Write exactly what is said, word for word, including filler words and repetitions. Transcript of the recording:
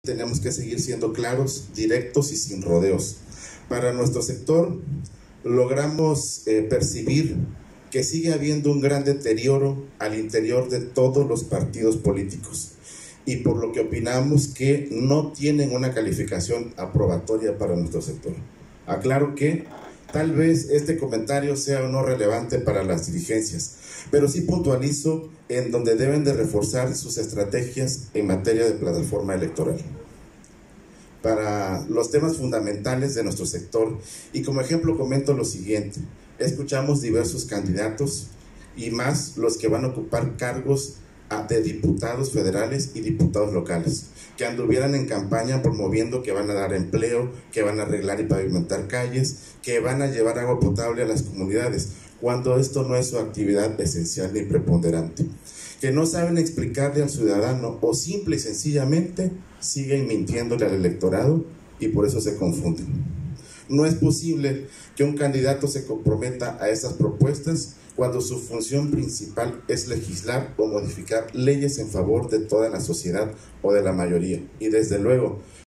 tenemos que seguir siendo claros, directos y sin rodeos. Para nuestro sector, logramos eh, percibir que sigue habiendo un gran deterioro al interior de todos los partidos políticos y por lo que opinamos que no tienen una calificación aprobatoria para nuestro sector. Aclaro que tal vez este comentario sea o no relevante para las dirigencias, pero sí puntualizo en donde deben de reforzar sus estrategias en materia de plataforma electoral para los temas fundamentales de nuestro sector. Y como ejemplo comento lo siguiente: escuchamos diversos candidatos y más los que van a ocupar cargos de diputados federales y diputados locales, que anduvieran en campaña promoviendo que van a dar empleo, que van a arreglar y pavimentar calles, que van a llevar agua potable a las comunidades, cuando esto no es su actividad esencial ni preponderante, que no saben explicarle al ciudadano o simple y sencillamente siguen mintiéndole al electorado y por eso se confunden. No es posible que un candidato se comprometa a esas propuestas cuando su función principal es legislar o modificar leyes en favor de toda la sociedad o de la mayoría. Y desde luego,